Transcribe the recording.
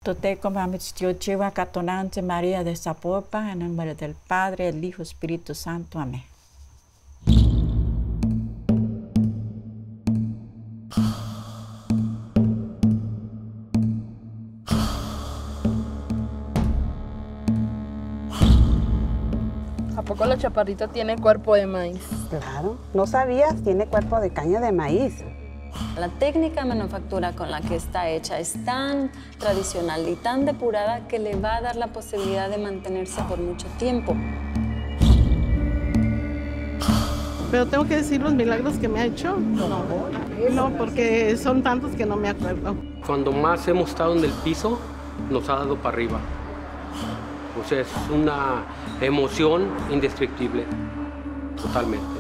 Toteco Mamitziochiwa Catonante María de Zapopan, en nombre del Padre, el Hijo, Espíritu Santo. Amén. ¿A poco la chaparrita tiene cuerpo de maíz? Claro, no sabías, tiene cuerpo de caña de maíz. La técnica de manufactura con la que está hecha es tan tradicional y tan depurada que le va a dar la posibilidad de mantenerse por mucho tiempo. ¿Pero tengo que decir los milagros que me ha hecho? No, porque son tantos que no me acuerdo. Cuando más hemos estado en el piso, nos ha dado para arriba. O sea, es una emoción indescriptible, totalmente.